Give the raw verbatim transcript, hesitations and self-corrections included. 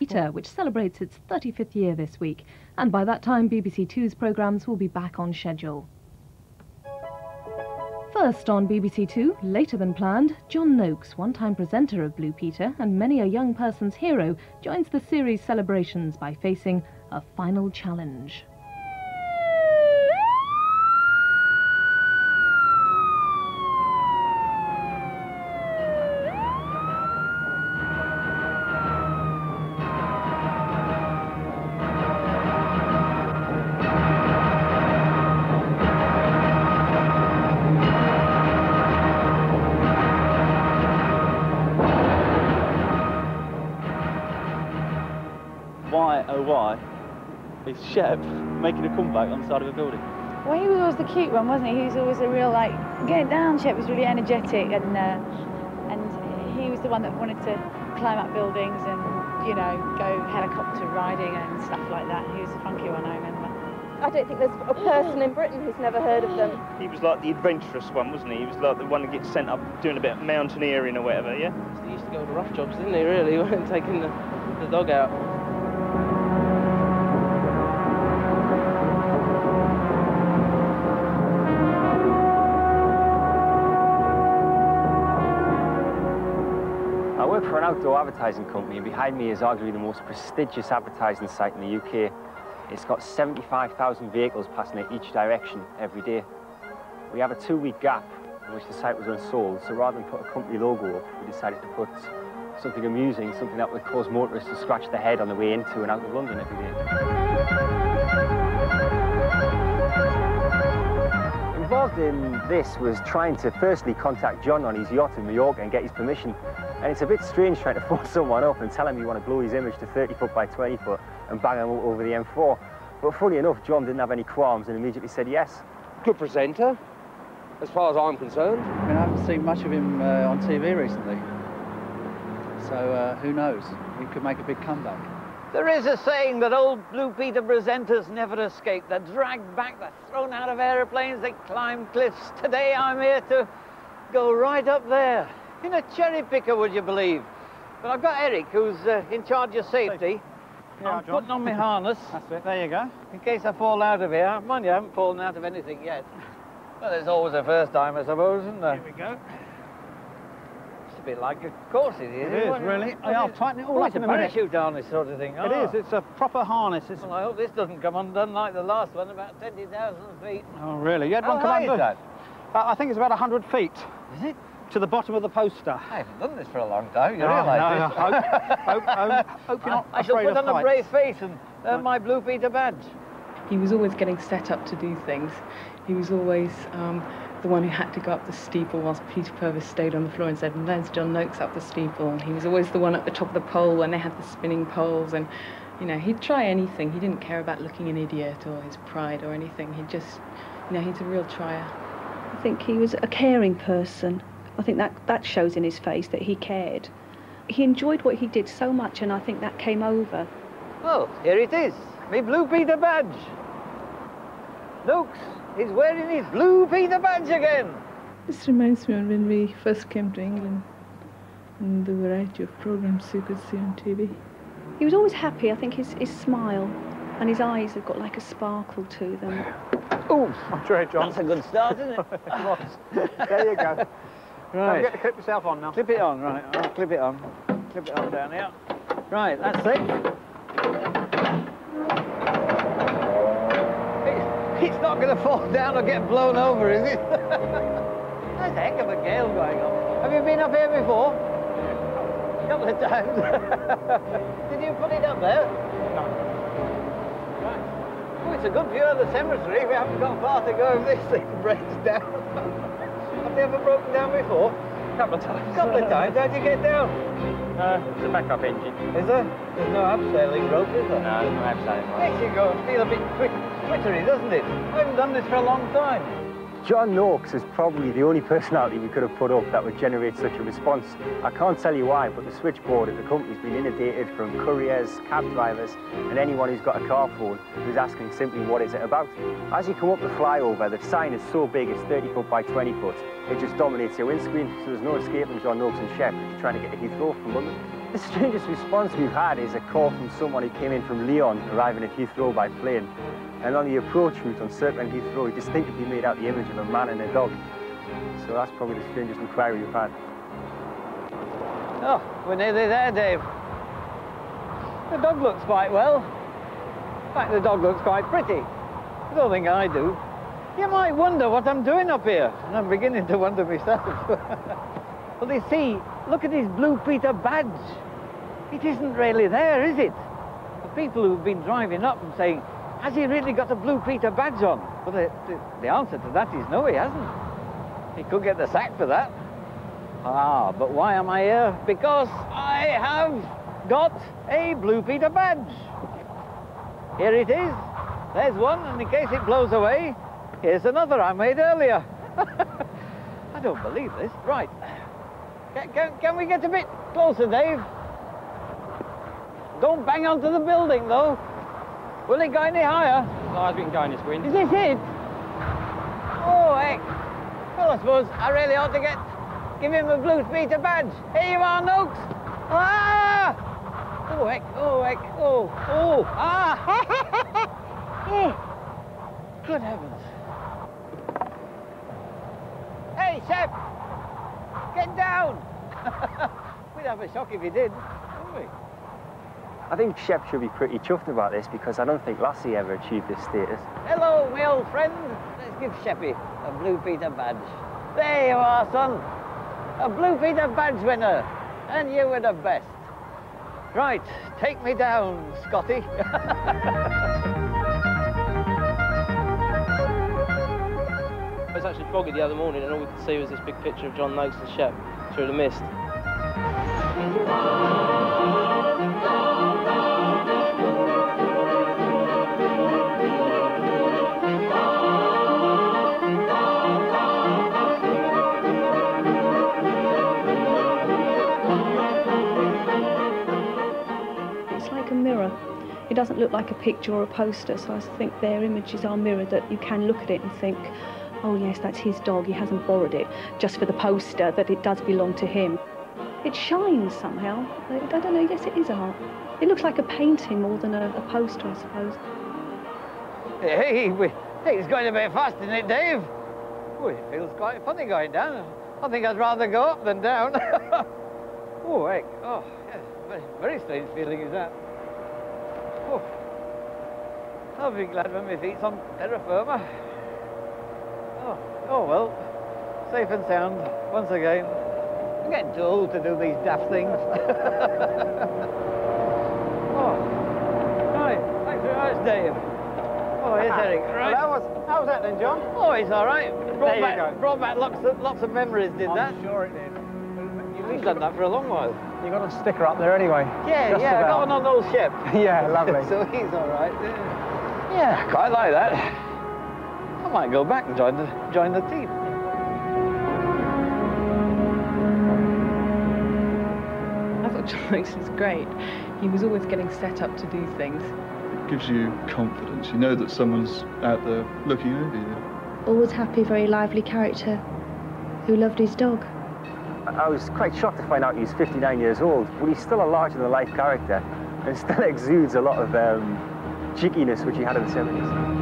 Peter, which celebrates its thirty-fifth year this week, and by that time B B C Two's programmes will be back on schedule. First on B B C Two, later than planned, John Noakes, one-time presenter of Blue Peter and many a young person's hero, joins the series celebrations by facing a final challenge. Why, oh why, is Shep making a comeback on the side of a building? Well, he was always the cute one, wasn't he? He was always a real, like, get down. Shep was really energetic, and uh, and he was the one that wanted to climb up buildings and, you know, go helicopter riding and stuff like that. He was a funky one, I remember. I don't think there's a person in Britain who's never heard of them. He was like the adventurous one, wasn't he? He was like the one that gets sent up doing a bit of mountaineering or whatever, yeah? He used to go on the rough jobs, didn't he, really, when taking the, the dog out. I work for an outdoor advertising company, and behind me is arguably the most prestigious advertising site in the U K. It's got seventy-five thousand vehicles passing it each direction every day. We have a two-week gap in which the site was unsold, so rather than put a company logo up, we decided to put something amusing, something that would cause motorists to scratch their head on the way into and out of London every day. Involved in this was trying to firstly contact John on his yacht in Mallorca and get his permission. And it's a bit strange trying to phone someone up and tell him you want to blow his image to thirty foot by twenty foot and bang him over the M four. But funny enough, John didn't have any qualms and immediately said yes. Good presenter, as far as I'm concerned. I mean, I haven't seen much of him uh, on T V recently. So uh, who knows? He could make a big comeback. There is a saying that old Blue Peter presenters never escape. They're dragged back, they're thrown out of aeroplanes, they climb cliffs. Today I'm here to go right up there. In a cherry picker, would you believe? But I've got Eric, who's uh, in charge of safety. Yeah, I'm John. putting on my harness. That's it, there you go. In case I fall out of here. Mind you, I haven't fallen out of anything yet. Well, there's always a first time, I suppose, isn't there? Here we go. It's a bit like a course, it is. It is, really. Oh, I'll tighten it all oh, up it's in a a minute. parachute harness sort of thing. It oh. is, it's a proper harness. It's... Well, I hope this doesn't come undone like the last one, about twenty thousand feet. Oh, really? You had How one come high undone? is that? Uh, I think it's about one hundred feet. Is it? To the bottom of the poster. I haven't done this for a long time, you No, realise no, this? no. Hope, hope, hope, hope you're not I shall afraid put of on a heights. brave face and earn my Blue Peter badge. He was always getting set up to do things. He was always um, the one who had to go up the steeple whilst Peter Purvis stayed on the floor and said, and there's John Noakes up the steeple. And he was always the one at the top of the pole when they had the spinning poles. And, you know, he'd try anything. He didn't care about looking an idiot or his pride or anything. He just, you know, he's a real trier. I think he was a caring person. I think that, that shows in his face that he cared. He enjoyed what he did so much, and I think that came over. Well, here it is, my Blue Peter badge. Noakes is wearing his Blue Peter badge again. This reminds me of when we first came to England and the variety of programs you could see on T V. He was always happy. I think his, his smile and his eyes have got like a sparkle to them. Oh, I'm sure, John. That's a good start, isn't it? It was. There you go. Right. Don't forget to clip yourself on now. Clip it on, right. I'll clip it on. Clip it on down here. Right, that's it. It's, it's not going to fall down or get blown over, is it? There's a heck of a gale going on. Have you been up here before? A couple of times. Did you put it up there? No. Right. Oh, it's a good view of the cemetery. We haven't got far to go if this thing breaks down. Have they ever broken down before? A couple of times. A couple of times. How'd you get down? Uh, it's a backup engine. Is there? There's no abseiling rope, is there? No, there's no abseiling rope. Makes you go and feel a bit twi twittery, doesn't it? I haven't done this for a long time. John Noakes is probably the only personality we could have put up that would generate such a response. I can't tell you why, but the switchboard at the company's been inundated from couriers, cab drivers, and anyone who's got a car phone who's asking simply what is it about. As you come up the flyover, the sign is so big it's thirty foot by twenty foot. It just dominates your windscreen, so there's no escaping John Noakes and Shep if you're trying to get to Heathrow from London. The strangest response we've had is a call from someone who came in from Lyon, arriving at Heathrow by plane. And on the approach route on circling Heathrow, he distinctly made out the image of a man and a dog. So that's probably the strangest inquiry we've had. Oh, we're nearly there, Dave. The dog looks quite well. In fact, the dog looks quite pretty. I don't think I do. You might wonder what I'm doing up here, and I'm beginning to wonder myself. Well, you see, look at his Blue Peter badge. It isn't really there, is it? The people who've been driving up and saying, has he really got a Blue Peter badge on? Well, the, the, the answer to that is no, he hasn't. He could get the sack for that. Ah, but why am I here? Because I have got a Blue Peter badge. Here it is. There's one, and in case it blows away, here's another I made earlier. I don't believe this. Right. Can, can, can we get a bit closer, Dave? Don't bang onto the building, though. Will it go any higher? No, it's been going this wind. Is this it? Oh, heck. Well, I suppose I really ought to get... give him a Blue Peter badge. Here you are, Noakes. Ah! Oh, heck. Oh, heck. Oh, oh. Ah! Oh. Good heavens. Hey, Shep! Get down! We'd have a shock if he did, wouldn't we? I think Shep should be pretty chuffed about this because I don't think Lassie ever achieved this status. Hello, my old friend. Let's give Sheppy a Blue Peter badge. There you are, son. A Blue Peter badge winner. And you were the best. Right, take me down, Scotty. It was actually foggy the other morning, and all we could see was this big picture of John Noakes and Shep through the mist. It's like a mirror. It doesn't look like a picture or a poster, so I think their images are mirrored, that you can look at it and think, oh yes, that's his dog, he hasn't borrowed it just for the poster, that it does belong to him. It shines somehow. I don't know, yes it is art. It looks like a painting more than a, a poster, I suppose. Hey, we, hey, it's going a bit fast, isn't it, Dave? Oh, it feels quite funny going down. I think I'd rather go up than down. Oh, heck. Oh, yes, very, very strange feeling is that. Oh, I'll be glad when my feet's on terra firma. Oh, oh well, safe and sound, once again. I'm getting too old to do these daft things. Oh, right, thanks very much, Dave. Oh, here's Eric, right? Well, how, was, how was that then, John? Oh, it's all right. Brought there back, you go. Brought back lots of, lots of memories, did I'm that? sure it did. You've done that for a long while. You got a sticker up there anyway. Yeah, Just yeah, about. I got one on old Shep. Yeah, lovely. So he's all right. Yeah. Yeah, quite like that. I might go back and join the, join the team. I thought John Noakes was great. He was always getting set up to do things. It gives you confidence. You know that someone's out there looking over you. Always happy, very lively character who loved his dog. I was quite shocked to find out he's fifty-nine years old, but he's still a larger-than-life character and still exudes a lot of um, cheekiness which he had in the seventies.